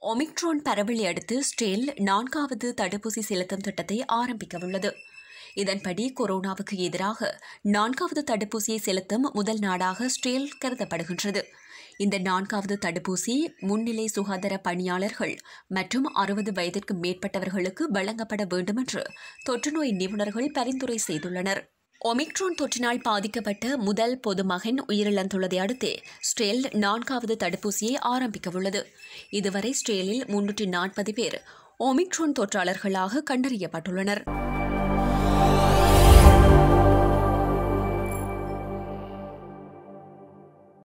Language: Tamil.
ஒமிக்ரான் பரவலை அடுத்து ஸ்டேல் 4வது தடுப்பூசி செலுத்தும் திட்டத்தை ஆரம்பிக்கவுள்ளது. இதன்படி கொரோனாவுக்கு எதிராக 4வது தடுப்பூசியை செலுத்தும் முதல் நாடாக ஸ்டேல் கருதப்படுகின்றது. இந்த 4வது தடுப்பூசி முன்னிலை சுகாதார பணியாளர்கள் மற்றும் 60 வயதிற்கு மேற்பட்டவர்களுக்கு வழங்கப்பட வேண்டும் என்று தொற்றுநோய் நிபுணர்கள் பரிந்துரை செய்துள்ளனர். ஒமிக்ரான் தொற்றினால் பாதிக்கப்பட்ட முதல் பொதுமகன் உயிரிழந்துள்ளதை அடுத்து ஸ்டேல் 4வது தடுப்பூசியை ஆரம்பிக்கவுள்ளது. இதுவரை ஸ்டேலில் 340 பேர் ஒமிக்ரான் தொற்றாளர்களாக கண்டறியப்பட்டுள்ளனர்.